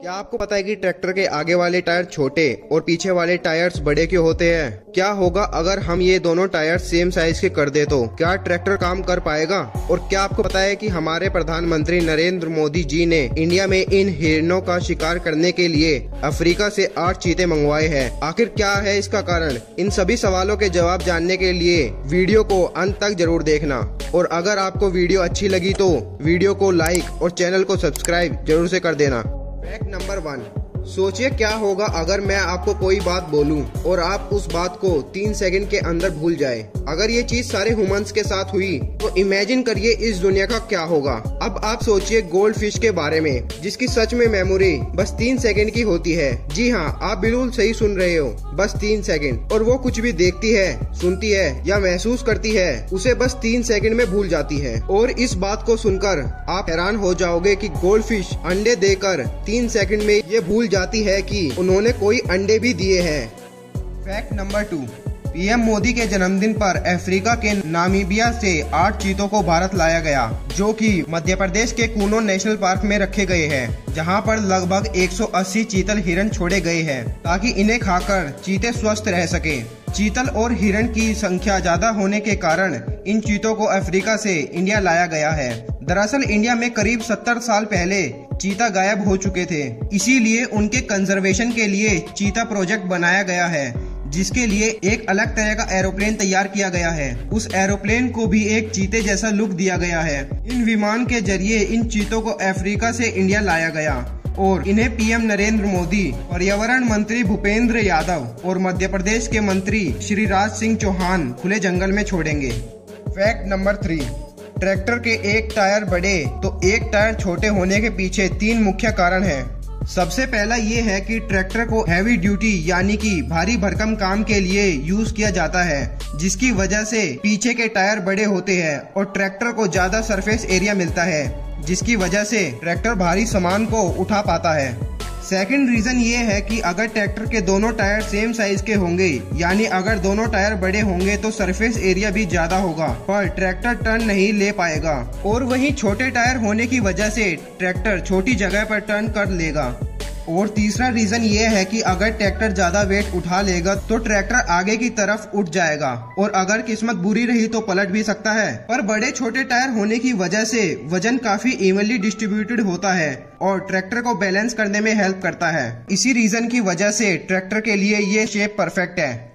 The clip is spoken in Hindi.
क्या आपको पता है कि ट्रैक्टर के आगे वाले टायर छोटे और पीछे वाले टायर्स बड़े क्यों होते हैं? क्या होगा अगर हम ये दोनों टायर सेम साइज के कर दे तो क्या ट्रैक्टर काम कर पाएगा? और क्या आपको पता है कि हमारे प्रधानमंत्री नरेंद्र मोदी जी ने इंडिया में इन हिरणों का शिकार करने के लिए अफ्रीका से 8 चीते मंगवाए हैं? आखिर क्या है इसका कारण? इन सभी सवालों के जवाब जानने के लिए वीडियो को अंत तक जरूर देखना। और अगर आपको वीडियो अच्छी लगी तो वीडियो को लाइक और चैनल को सब्सक्राइब जरूर से कर देना। फैक्ट नंबर 1, सोचिए क्या होगा अगर मैं आपको कोई बात बोलूं और आप उस बात को 3 सेकंड के अंदर भूल जाए। अगर ये चीज सारे ह्यूमंस के साथ हुई तो इमेजिन करिए इस दुनिया का क्या होगा। अब आप सोचिए गोल्ड फिश के बारे में जिसकी सच में मेमोरी बस 3 सेकंड की होती है। जी हाँ, आप बिल्कुल सही सुन रहे हो, बस 3 सेकंड। और वो कुछ भी देखती है, सुनती है या महसूस करती है उसे बस 3 सेकंड में भूल जाती है। और इस बात को सुनकर आप हैरान हो जाओगे कि गोल्ड फिश अंडे देकर 3 सेकंड में ये भूल जाती है कि उन्होंने कोई अंडे भी दिए हैं। फैक्ट नंबर 2, पीएम मोदी के जन्मदिन पर अफ्रीका के नामीबिया से 8 चीतों को भारत लाया गया, जो कि मध्य प्रदेश के कूनो नेशनल पार्क में रखे गए हैं, जहां पर लगभग 180 चीतल हिरण छोड़े गए हैं ताकि इन्हें खाकर चीते स्वस्थ रह सके। चीतल और हिरण की संख्या ज्यादा होने के कारण इन चीतों को अफ्रीका से इंडिया लाया गया है। दरअसल इंडिया में करीब 70 साल पहले चीता गायब हो चुके थे, इसीलिए उनके कंजर्वेशन के लिए चीता प्रोजेक्ट बनाया गया है, जिसके लिए एक अलग तरह का एरोप्लेन तैयार किया गया है। उस एरोप्लेन को भी एक चीते जैसा लुक दिया गया है। इन विमान के जरिए इन चीतों को अफ्रीका से इंडिया लाया गया और इन्हें पीएम नरेंद्र मोदी, पर्यावरण मंत्री भूपेंद्र यादव और मध्य प्रदेश के मंत्री श्री राज सिंह चौहान खुले जंगल में छोड़ेंगे। फैक्ट नंबर 3, ट्रैक्टर के एक टायर बड़े तो एक टायर छोटे होने के पीछे 3 मुख्य कारण हैं। सबसे पहला ये है कि ट्रैक्टर को हैवी ड्यूटी यानी कि भारी भरकम काम के लिए यूज किया जाता है, जिसकी वजह से पीछे के टायर बड़े होते हैं और ट्रैक्टर को ज्यादा सरफेस एरिया मिलता है, जिसकी वजह से ट्रैक्टर भारी सामान को उठा पाता है। सेकंड रीजन ये है कि अगर ट्रैक्टर के दोनों टायर सेम साइज के होंगे, यानी अगर दोनों टायर बड़े होंगे तो सरफेस एरिया भी ज्यादा होगा पर ट्रैक्टर टर्न नहीं ले पाएगा। और वहीं छोटे टायर होने की वजह से ट्रैक्टर छोटी जगह पर टर्न कर लेगा। और तीसरा रीजन ये है कि अगर ट्रैक्टर ज्यादा वेट उठा लेगा तो ट्रैक्टर आगे की तरफ उठ जाएगा और अगर किस्मत बुरी रही तो पलट भी सकता है। पर बड़े छोटे टायर होने की वजह से वजन काफी इवनली डिस्ट्रीब्यूटेड होता है और ट्रैक्टर को बैलेंस करने में हेल्प करता है। इसी रीजन की वजह से ट्रैक्टर के लिए ये शेप परफेक्ट है।